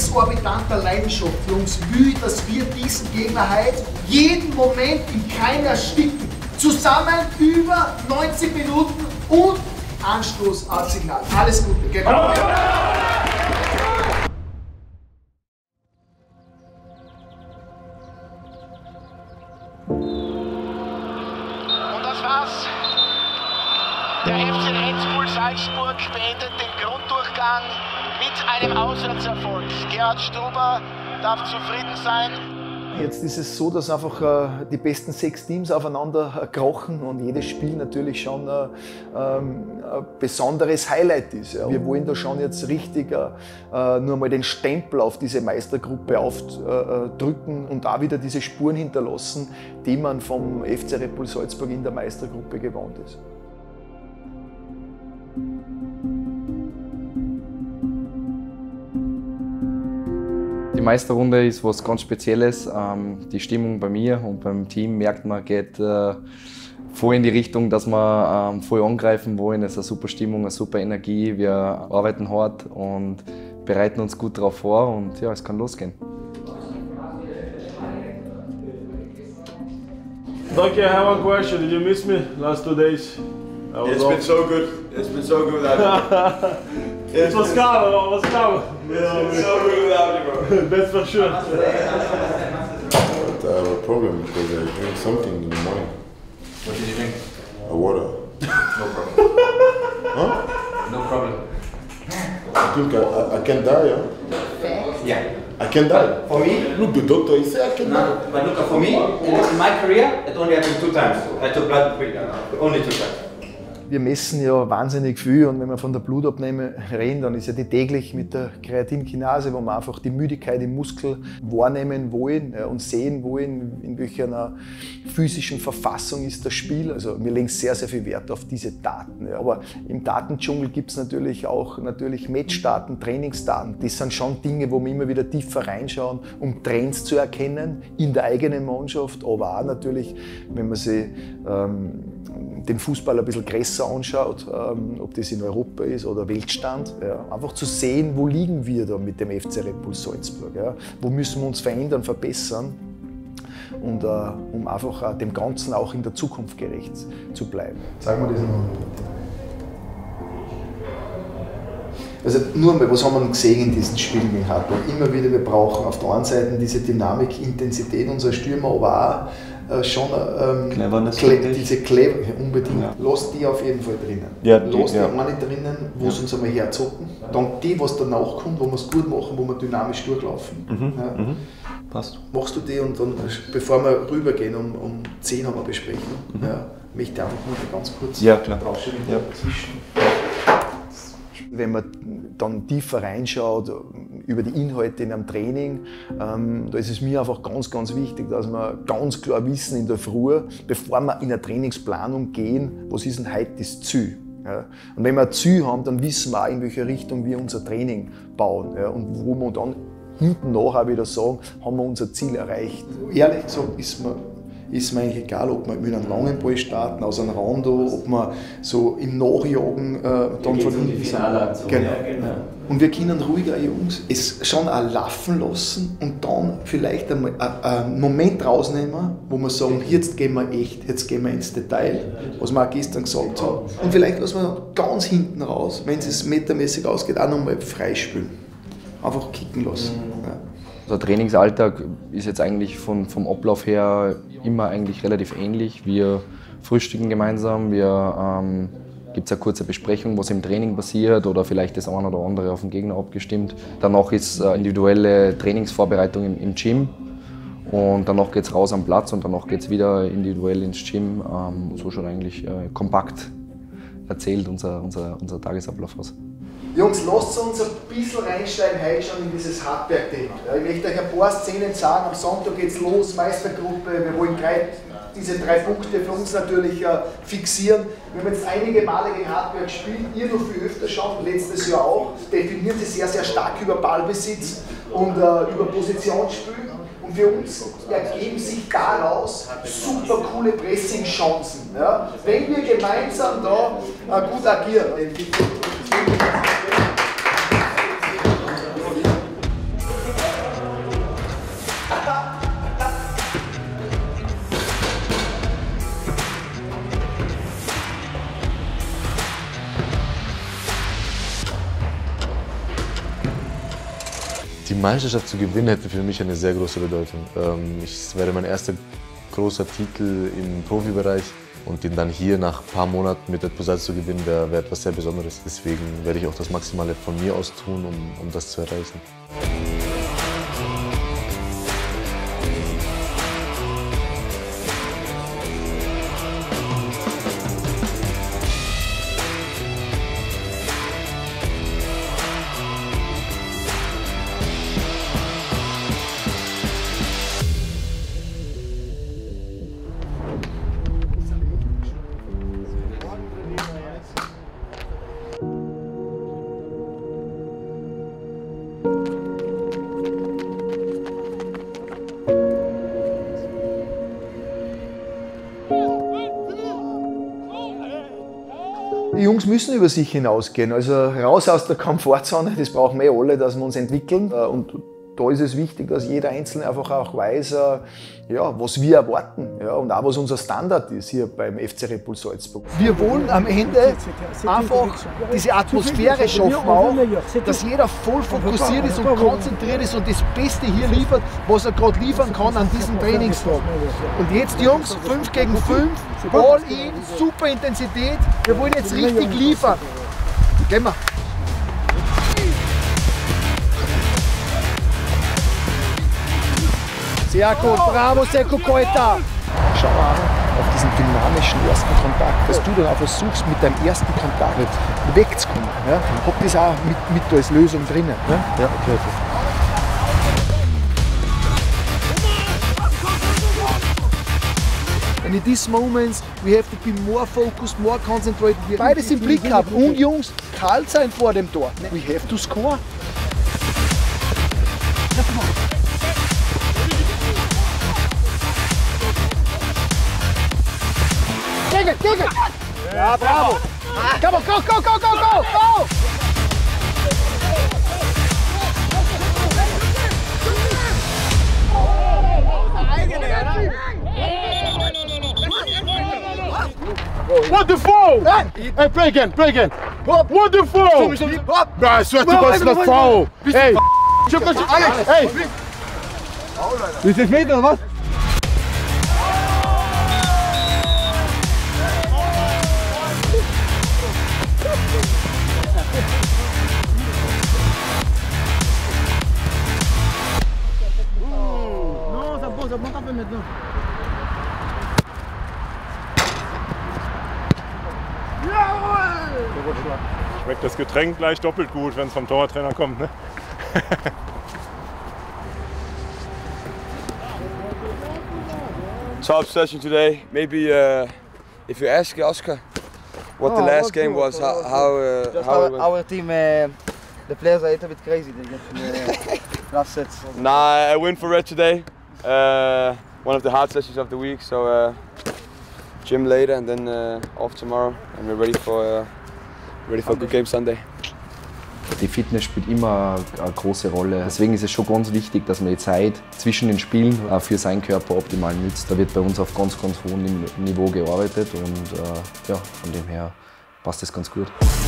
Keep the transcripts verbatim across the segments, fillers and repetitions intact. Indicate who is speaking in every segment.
Speaker 1: exorbitanter Leidenschaft, Jungs, will, dass wir diesen Gegner heute jeden Moment im Keim ersticken. Zusammen über neunzig Minuten und Anstoß, Absignal. Alles Gute. Genau.
Speaker 2: Und das war's. Der F C Red Bull Salzburg beendet den Grunddurchgang mit einem Auswärtserfolg. Gerhard Struber darf zufrieden sein.
Speaker 3: Jetzt ist es so, dass einfach äh, die besten sechs Teams aufeinander äh, krochen und jedes Spiel natürlich schon äh, ähm, ein besonderes Highlight ist. Ja. Wir wollen da schon jetzt richtig äh, nur mal den Stempel auf diese Meistergruppe aufdrücken äh, und da wieder diese Spuren hinterlassen, die man vom F C Red Bull Salzburg in der Meistergruppe gewohnt ist.
Speaker 4: Die Meisterrunde ist was ganz Spezielles. Die Stimmung bei mir und beim Team merkt man, geht voll in die Richtung, dass wir voll angreifen wollen. Es ist eine super Stimmung, eine super Energie. Wir arbeiten hart und bereiten uns gut darauf vor und ja, es kann losgehen.
Speaker 5: Doki, I have one question. Did you miss me last two days?
Speaker 6: It's been so good. It's been so good without you.
Speaker 5: It was calm, it was calm.
Speaker 6: It's been so good without you, bro.
Speaker 5: That's for sure.
Speaker 7: But I have a problem because I drink something in the morning.
Speaker 8: What did you drink?
Speaker 7: A water.
Speaker 8: No problem.
Speaker 7: Huh?
Speaker 8: No problem.
Speaker 7: I think I, I, I can die, yeah?
Speaker 8: Yeah.
Speaker 7: I can die.
Speaker 8: For me?
Speaker 7: Look, the doctor, he said I can die.
Speaker 8: No, but look, for me, in my career, it only happened two times. I took blood only two times.
Speaker 3: Wir messen ja wahnsinnig viel und wenn wir von der Blutabnahme reden, dann ist ja die täglich mit der Kreatinkinase, wo wir einfach die Müdigkeit im Muskel wahrnehmen wollen und sehen wollen, in welcher physischen Verfassung ist das Spiel. Also wir legen sehr, sehr viel Wert auf diese Daten. Aber im Datendschungel gibt es natürlich auch natürlich Matchdaten, Trainingsdaten. Das sind schon Dinge, wo wir immer wieder tiefer reinschauen, um Trends zu erkennen in der eigenen Mannschaft, aber auch natürlich, wenn man sich ähm, den Fußball ein bisschen größer anschaut, ähm, ob das in Europa ist oder Weltstand, ja, einfach zu sehen, wo liegen wir da mit dem F C Red Bull Salzburg, ja, wo müssen wir uns verändern, verbessern und äh, um einfach äh, dem Ganzen auch in der Zukunft gerecht zu bleiben. Sagen wir das noch. Also nur einmal, was haben wir gesehen in diesen Spielen in Hartberg? Immer wieder, wir brauchen auf der einen Seite diese Dynamik, Intensität unserer Stürmer, aber auch äh, schon ähm, Cle diese Clever, unbedingt. Ja. Lass die auf jeden Fall drinnen.
Speaker 5: Ja,
Speaker 3: Lass die
Speaker 5: ja.
Speaker 3: eine drinnen, wo ja. sie uns einmal herzocken. Dann die, was danach kommt, wo wir es gut machen, wo wir dynamisch durchlaufen.
Speaker 5: Mhm.
Speaker 3: Ja.
Speaker 5: Mhm. Passt.
Speaker 3: Machst du die und dann, bevor wir rübergehen, um, um zehn haben wir Besprechung, mhm. ja, möchte ich einfach nur ganz kurz
Speaker 5: ja, klar.
Speaker 3: ja. dazwischen. Wenn man dann tiefer reinschaut über die Inhalte in einem Training, ähm, da ist es mir einfach ganz, ganz wichtig, dass wir ganz klar wissen in der Früh, bevor wir in eine Trainingsplanung gehen, was ist denn heute das Ziel. Ja? Und wenn wir ein Ziel haben, dann wissen wir auch, in welche Richtung wir unser Training bauen, ja? Und wo wir dann hinten nachher wieder sagen, haben wir unser Ziel erreicht. Ehrlich gesagt ist mir ist mir eigentlich egal, ob wir mit einem langen Ball starten, aus einem Rando, ob wir so im Nachjagen äh, dann von hinten sind. Genau. Ja, genau. Und wir können ruhiger Jungs es schon auch laufen lassen und dann vielleicht einmal einen Moment rausnehmen, wo wir sagen, jetzt gehen wir echt, jetzt gehen wir ins Detail, was wir auch gestern gesagt haben. Und vielleicht lassen wir ganz hinten raus, wenn es metermäßig ausgeht, auch nochmal freispielen. Einfach kicken lassen. Ja.
Speaker 4: Der Trainingsalltag ist jetzt eigentlich von, vom Ablauf her immer eigentlich relativ ähnlich. Wir frühstücken gemeinsam, wir ähm, gibt es eine kurze Besprechung, was im Training passiert oder vielleicht das eine oder andere auf den Gegner abgestimmt. Danach ist äh, individuelle Trainingsvorbereitung im, im Gym und danach geht es raus am Platz und danach geht es wieder individuell ins Gym. Ähm, so schaut eigentlich äh, kompakt erzählt unser, unser, unser Tagesablauf aus.
Speaker 1: Jungs, lasst uns ein bisschen reinsteigen heute schon in dieses Hartberg-Thema. Ja, ich möchte euch ein paar Szenen sagen. Am Sonntag geht's los, Meistergruppe. Wir wollen drei, diese drei Punkte für uns natürlich äh, fixieren. Wir haben jetzt einige Male gegen Hartberg gespielt, ihr noch viel öfter schon, letztes Jahr auch. Definieren sie sehr, sehr stark über Ballbesitz und äh, über Positionsspiel. Und für uns ergeben sich daraus super coole Pressing-Chancen. Ja? Wenn wir gemeinsam da äh, gut agieren.
Speaker 7: Die Meisterschaft zu gewinnen hätte für mich eine sehr große Bedeutung. Es wäre mein erster großer Titel im Profibereich und den dann hier nach ein paar Monaten mit Red Bull Salzburg zu gewinnen, wäre wär etwas sehr Besonderes. Deswegen werde ich auch das Maximale von mir aus tun, um, um das zu erreichen.
Speaker 3: Die Jungs müssen über sich hinausgehen, also raus aus der Komfortzone, das brauchen wir eh alle, dass wir uns entwickeln. Und da ist es wichtig, dass jeder Einzelne einfach auch weiß, ja, was wir erwarten, ja, und auch was unser Standard ist hier beim F C Red Bull Salzburg. Wir wollen am Ende einfach diese Atmosphäre schaffen, auch, dass jeder voll fokussiert ist und konzentriert ist und das Beste hier liefert, was er gerade liefern kann an diesem Trainingstag. Und jetzt, Jungs, fünf gegen fünf, all in, super Intensität, wir wollen jetzt richtig liefern. Gehen wir. Sehr gut, bravo Seko Koita! Schau auch auf diesen dynamischen ersten Kontakt, dass du dann auch versuchst, mit deinem ersten Kontakt wegzukommen. Ja? Hab das auch mit, mit als Lösung drinnen. Ja? Ja, okay, okay. And in these moments we have to be more focused, more concentrated. Beides im Blick haben und Jungs, kalt sein vor dem Tor. We have to score. Gegen, gegen! Ja, bravo! Come on, go, go, go, go, go, go!
Speaker 5: What the foul? Hey, play again, play again. What the foul? I swear to God, it's not foul. Hey, Alex, hey. Ist das Meter oder was?
Speaker 9: Schmeckt das Getränk gleich doppelt gut, wenn es vom Torwarttrainer kommt, ne?
Speaker 6: Top session today. Maybe uh, if you ask Oscar what the last game was, how how, uh,
Speaker 10: Just
Speaker 6: how
Speaker 10: our,
Speaker 6: it went.
Speaker 10: our team, uh, the players are a little bit crazy. They get uh, last sets.
Speaker 6: Nah, I win for Red today. Uh, one of the hard sessions of the week. So uh, gym later and then uh, off tomorrow, and we're ready for uh, ready for a good game Sunday.
Speaker 4: Die Fitness spielt immer eine große Rolle. Deswegen ist es schon ganz wichtig, dass man die Zeit zwischen den Spielen für seinen Körper optimal nützt. Da wird bei uns auf ganz, ganz hohem Niveau gearbeitet und äh, ja, von dem her passt das ganz gut.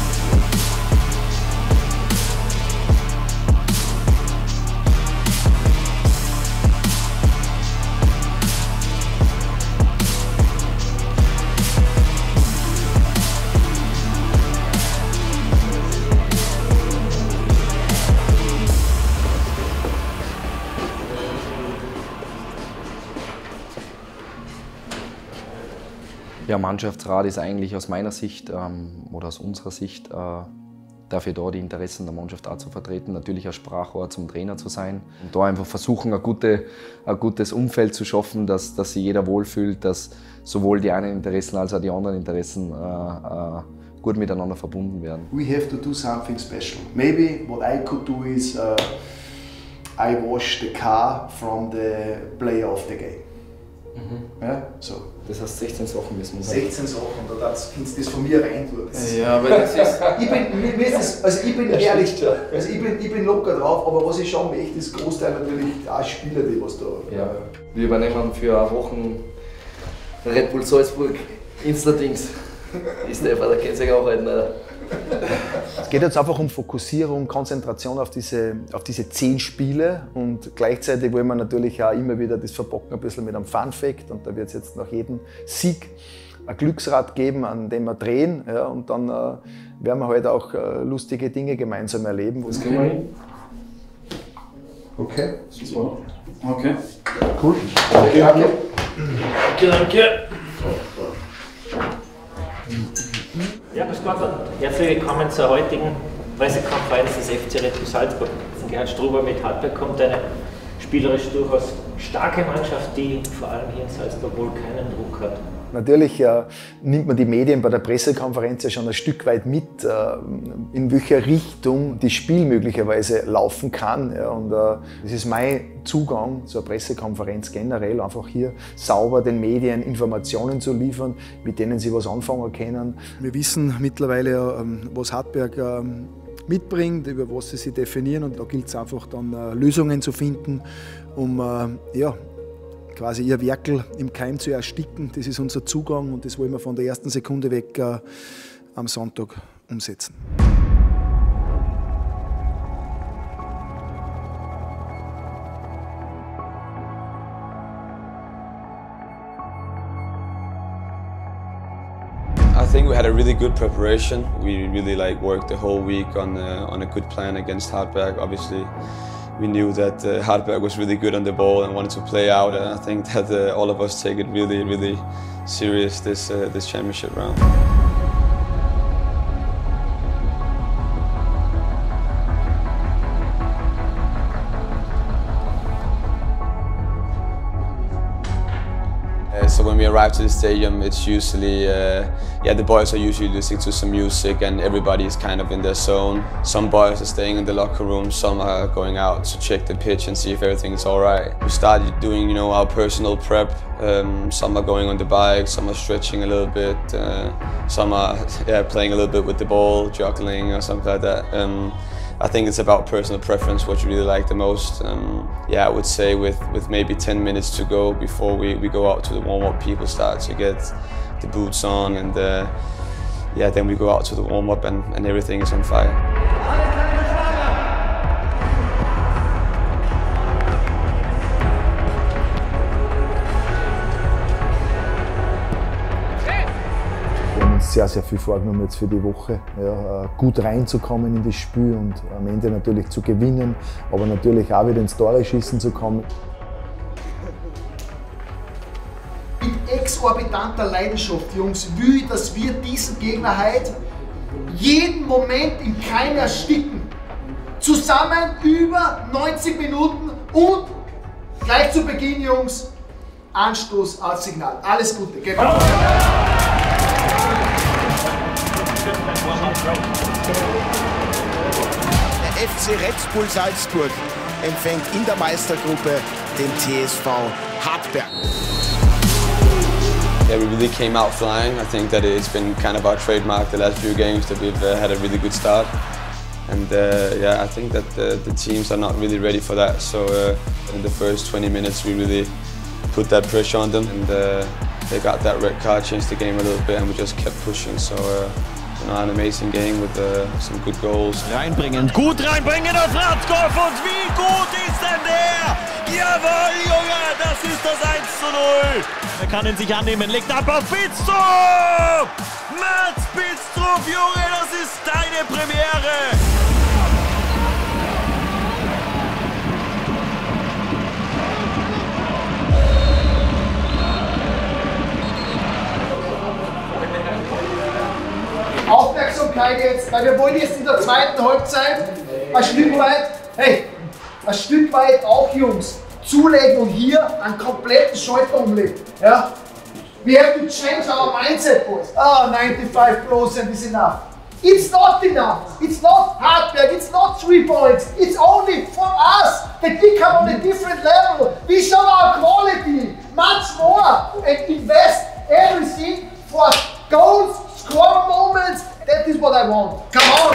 Speaker 4: Ja, Mannschaftsrat ist eigentlich aus meiner Sicht ähm, oder aus unserer Sicht äh, dafür da, die Interessen der Mannschaft auch zu vertreten, natürlich ein Sprachrohr zum Trainer zu sein und da einfach versuchen, ein, gute, ein gutes Umfeld zu schaffen, dass, dass sich jeder wohlfühlt, dass sowohl die einen Interessen als auch die anderen Interessen äh, äh, gut miteinander verbunden werden.
Speaker 3: We have to do something special. Maybe what I could do is uh, I wash the car from the player of the game. Mhm. Ja, so.
Speaker 4: Das heißt sechzehn Sachen müssen wir
Speaker 3: sechzehn Sachen, da kannst du das von mir rein tun.
Speaker 10: Ja, aber das ist...
Speaker 3: ich bin, mir, mir ist das, also ich bin ehrlich, also ich bin, ich bin locker drauf, aber was ich schon möchte, ist Großteil natürlich auch Spieler, die was da...
Speaker 4: Ja. Wir übernehmen für eine Woche Red Bull Salzburg Insta-Dings. Ist der, da kennt sich auch einen.
Speaker 3: Es geht jetzt einfach um Fokussierung, Konzentration auf diese, auf diese zehn Spiele und gleichzeitig wollen wir natürlich auch immer wieder das verbocken ein bisschen mit einem Fun-Fact und da wird es jetzt nach jedem Sieg ein Glücksrad geben, an dem wir drehen, ja, und dann äh, werden wir halt auch äh, lustige Dinge gemeinsam erleben.
Speaker 11: Das kriegen wir hin. Okay, super. Okay. Cool. Danke. Danke. Danke, danke.
Speaker 12: Ja, bis Gott. Herzlich willkommen zur heutigen Pressekonferenz des F C Red Bull Salzburg. Gerhard Struber mit Hartberg kommt eine spielerisch durchaus starke Mannschaft, die vor allem hier in Salzburg wohl keinen Druck hat.
Speaker 3: Natürlich äh, nimmt man die Medien bei der Pressekonferenz ja schon ein Stück weit mit, äh, in welcher Richtung das Spiel möglicherweise laufen kann. Ja, und äh, das ist mein Zugang zur Pressekonferenz generell, einfach hier sauber den Medien Informationen zu liefern, mit denen sie was anfangen können. Wir wissen mittlerweile, ähm, was Hartberg ähm, mitbringt, über was sie sich definieren, und da gilt es einfach dann äh, Lösungen zu finden, um äh, ja, quasi ihr Werkel im Keim zu ersticken. Das ist unser Zugang und das wollen wir von der ersten Sekunde weg äh, am Sonntag umsetzen.
Speaker 6: I think we had a really good preparation. We really like worked the whole week on uh, on a good plan against Hartberg. Obviously, we knew that uh, Hartberg was really good on the ball and wanted to play out. And I think that uh, all of us take it really, really serious this uh, this championship round. So when we arrive to the stadium, it's usually, uh, yeah, the boys are usually listening to some music and everybody is kind of in their zone. Some boys are staying in the locker room, some are going out to check the pitch and see if everything is all right. We started doing, you know, our personal prep. Um, some are going on the bike, some are stretching a little bit, uh, some are yeah, playing a little bit with the ball, juggling or something like that. Um, I think it's about personal preference, what you really like the most. Um, yeah, I would say with, with maybe ten minutes to go before we, we go out to the warm-up, people start to get the boots on, and uh, yeah, then we go out to the warm-up and, and everything is on fire.
Speaker 3: Sehr, sehr viel vorgenommen jetzt für die Woche, ja, gut reinzukommen in das Spiel und am Ende natürlich zu gewinnen, aber natürlich auch wieder ins Tore schießen zu kommen.
Speaker 1: Mit exorbitanter Leidenschaft, Jungs, will ich, dass wir diesen Gegner heute jeden Moment im Keim ersticken. Zusammen über neunzig Minuten und gleich zu Beginn, Jungs, Anstoß als Signal. Alles Gute, geht weiter.
Speaker 2: Der F C Red Bull Salzburg empfängt in der Meistergruppe den T S V Hartberg.
Speaker 6: Yeah, we really came out flying. I think that it's been kind of our trademark the last few games that we've uh, had a really good start. And uh, yeah, I think that the, the teams are not really ready for that. So uh, in the first twenty minutes we really put that pressure on them, and uh, they got that red card, changed the game a little bit, and we just kept pushing. So uh, you know, an amazing game with uh, some good goals.
Speaker 13: Reinbringen, gut reinbringen auf Radkopf, und wie gut ist denn der? Jawohl, Junge, das ist das eins zu null. Er kann ihn sich annehmen, legt ab auf Bidstrup! Mats Bidstrup, Junge, das ist deine Premiere!
Speaker 1: Aufmerksamkeit jetzt, weil wir wollen jetzt in der zweiten Halbzeit ein Stück weit, hey, ein Stück weit auch, Jungs, zulegen und hier einen kompletten Schalter umlegen. Ja? We have to change our mindset, boys. Ah, oh, ninety-five percent is enough. It's not enough. It's not Hartberg. It's not three points. It's only for us that we come on a different level. We show our quality much more and invest everything for goals, score moments. That is what I want. Come on.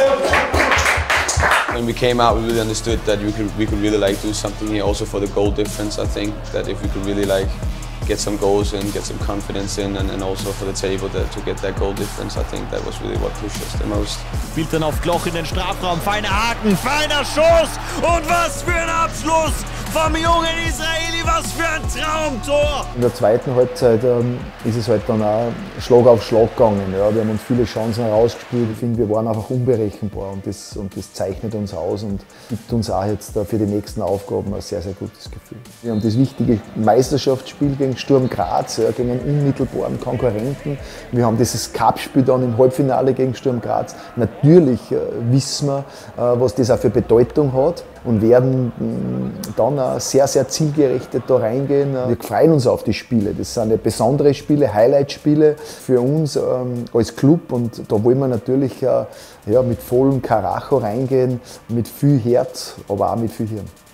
Speaker 6: When we came out, we really understood that we could we could really like do something here also for the goal difference. I think that if we could really like get some goals in, get some confidence in, and, and also for the table that, to get that goal difference. I think that was really what pushed us the most.
Speaker 13: Spielt dann auf Gloch in den Strafraum, feiner Haken, feiner Schuss und was für ein Abschluss vom jungen Israeli, was für ein Traumtor!
Speaker 3: In der zweiten Halbzeit ähm, ist es halt dann auch Schlag auf Schlag gegangen. Ja. Wir haben uns viele Chancen herausgespielt. Ich finde, wir waren einfach unberechenbar und das, und das zeichnet uns aus und gibt uns auch jetzt für die nächsten Aufgaben ein sehr, sehr gutes Gefühl. Wir haben das wichtige Meisterschaftsspiel gegen Sturm Graz, ja, gegen einen unmittelbaren Konkurrenten. Wir haben dieses Cup-Spiel dann im Halbfinale gegen Sturm Graz. Natürlich äh, wissen wir, äh, was das auch für Bedeutung hat und werden mh, dann auch sehr, sehr zielgerichtet da reingehen. Wir freuen uns auf die Spiele. Das sind besondere Spiele, Highlight-Spiele für uns ähm, als Club und da wollen wir natürlich äh, ja, mit vollem Karacho reingehen, mit viel Herz, aber auch mit viel Hirn.